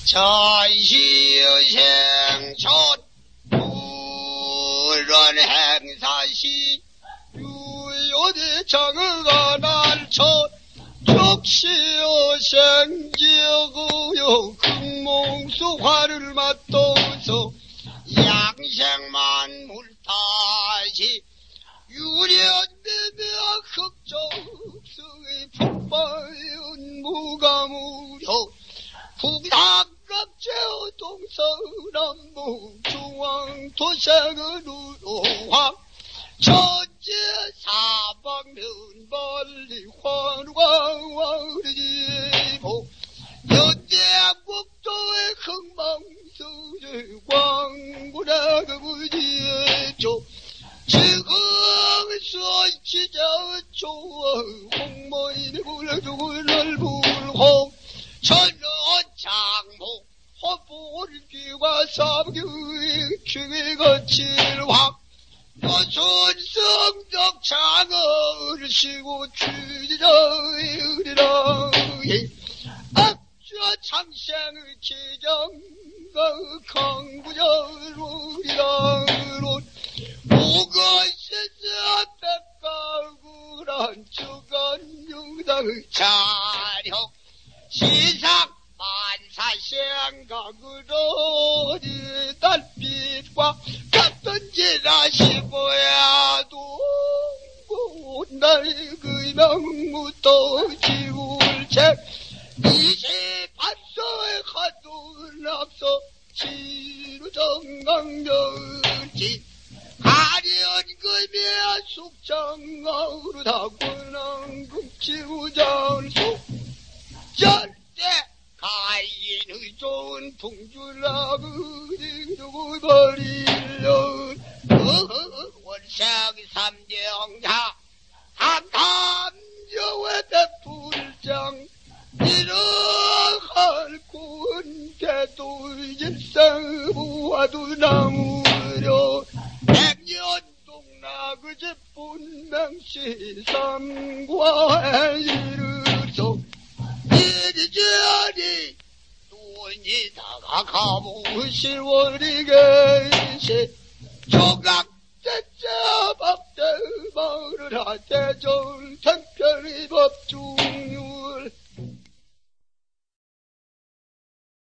전시생촌 불원 행사시 유요대 장의가 날촌 족시어생지어구요 금몽수 화를 맞도서 양생만 물타시 유련되며 흑적수의 북바연 무가무려 북상갑제어 동서남북 중앙도생은 우로황 천재 사방면 멀리 환광왕리지고 연대국도의 흥망수의 광군의 무지조 지금소치자 조어 홍모인의 불두굴을 불홍 천연장목 호불기와 삼규의 취위가 칠황 노순성적 장을 시고 취지자의리라 악주와 창생의 기정과 강구절우리라 무거시스 백가구란 주간유당의 자력 시상 만사생각으로 달빛과 같던지라 시보야도 나의 그명무도 지울책 28소의 가둔 앞서 지루정강렬지 가련 금의 숙장으로 다권한 국지우장소 절대 가인의 좋은 풍줄라그 누구 버리려 원상 삼정자 한감여의 대풀장 이러할 군개도 일상부와도 나무려 백년동락의 분명시 삼과 이르소 이리저리 눈이 다가가보시 월이계시 조각대자 밥대마을 하대전ทั้ง별이 법주